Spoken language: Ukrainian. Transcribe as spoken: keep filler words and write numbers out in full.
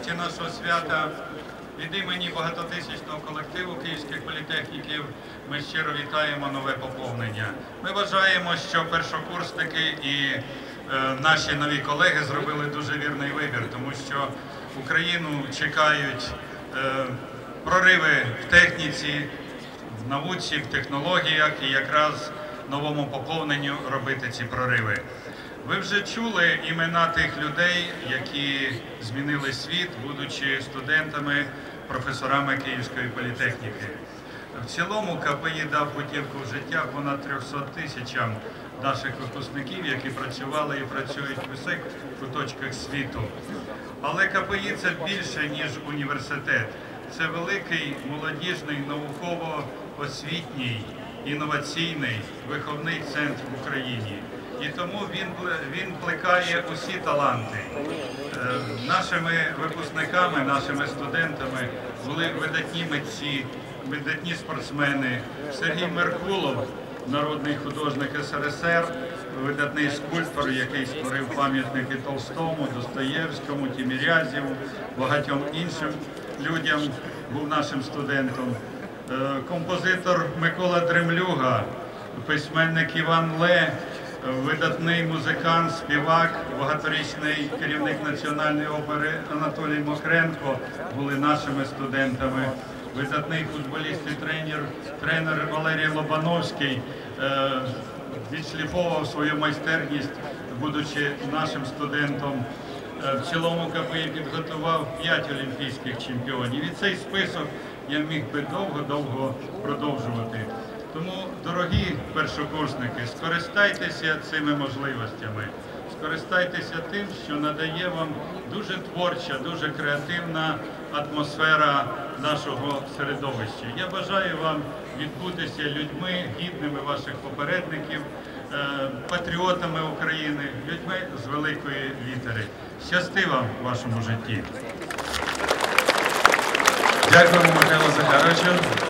нагоді нашого свята від імені багатотисячного колективу київських політехніків ми щиро вітаємо нове поповнення. Ми вважаємо, що першокурсники і е, наші нові колеги зробили дуже вірний вибір, тому що Україну чекають е, прориви в техніці, в науці, в технологіях, і якраз новому поповненню робити ці прориви. Ви вже чули імена тих людей, які змінили світ, будучи студентами, професорами Київської політехніки. В цілому КПІ дав путівку в життя понад трьохсот тисячам наших випускників, які працювали і працюють в усіх куточках світу. Але КПІ – це більше, ніж університет. Це великий молодіжний, науково-освітній, інноваційний, виховний центр в Україні. І тому він, він плекає усі таланти. Нашими випускниками, нашими студентами були видатні митці, видатні спортсмени. Сергій Меркулов, народний художник СРСР, видатний скульптор, який створив пам'ятники Толстому, Достоєвському, Тімірязєву, багатьом іншим людям, був нашим студентом. Композитор Микола Дремлюга, письменник Іван Ле, видатний музикант, співак, багаторічний керівник Національної опери Анатолій Мокренко були нашими студентами. Видатний футболіст і тренер, тренер Валерій Лобановський е, відшліфовував свою майстерність, будучи нашим студентом. Е, в цілому КПІ підготував п'ять олімпійських чемпіонів. І цей список я міг би довго-довго продовжувати. Тому, дорогі першокурсники, скористайтеся цими можливостями, скористайтеся тим, що надає вам дуже творча, дуже креативна атмосфера нашого середовища. Я бажаю вам відбутися людьми, гідними ваших попередників, патріотами України, людьми з великої літери. Щасти вам в вашому житті! Дякуємо, Михайло Захаровичу.